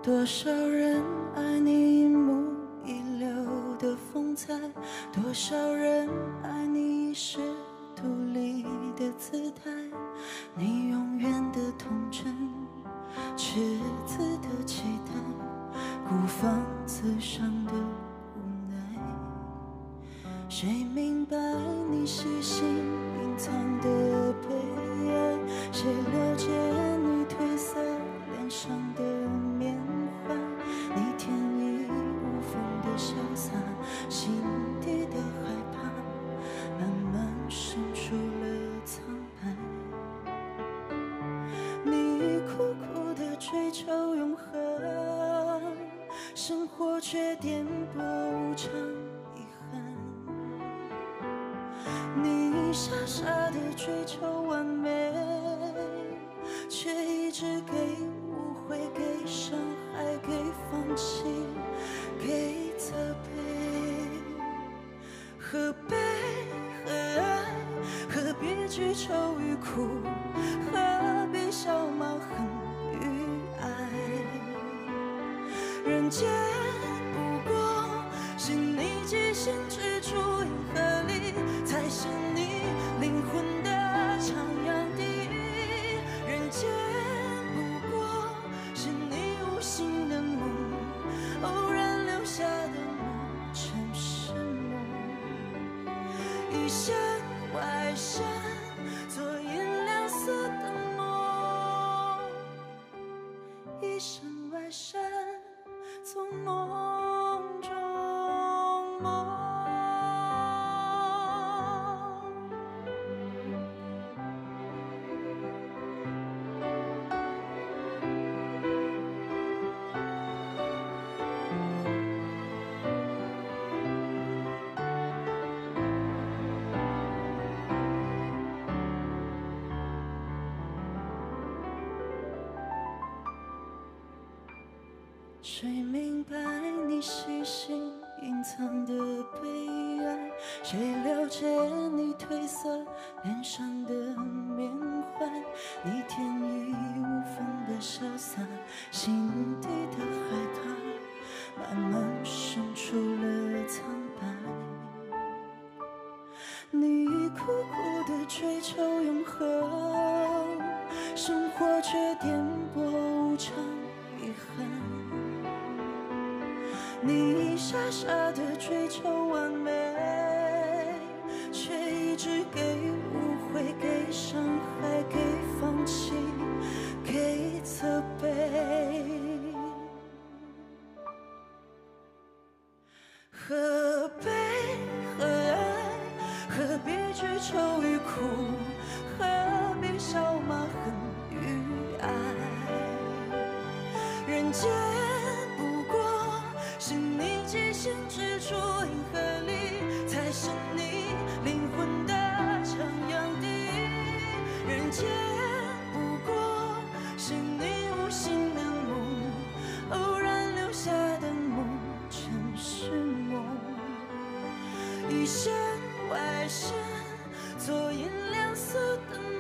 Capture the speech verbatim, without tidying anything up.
多少人爱你一幕一流的风采，多少人爱你遗世独立的姿态，你永远的童真，赤子的期待，孤芳自赏的无奈。谁明白你细心隐藏的悲哀？谁了解你褪色脸上的缅怀？你天衣无缝的潇洒，心底的害怕，慢慢生出了苍白。你苦苦的追求永恒，生活却颠簸无常遗憾。你傻傻的追求完美，却一直给误会，给伤害，给放弃，给责备。何悲何爱？何必去愁与苦？何必笑骂恨与爱？人间不过是你寄心之处，银河里才是你灵魂的徜徉地。人间不过是你无心的梦，偶然留下的梦，尘世梦。一生外身，做银两色的梦，一生外身，做梦中梦。谁明白你细心隐藏的悲哀？谁了解你褪色脸上的缅怀？你天衣无缝的潇洒，心底的害怕，慢慢生出了苍白。你苦苦的追求永恒，生活却颠簸无常遗憾。你傻傻的追求完美，却一直给误会，给伤害，给放弃，给责备。何悲何爱？何必去愁与苦？何必笑骂恨与爱？人间是你寄心之处，银河里才是你灵魂的徜徉地。人间不过是你无心的梦，偶然留下的梦，尘世梦。一生外身，做银两色的梦。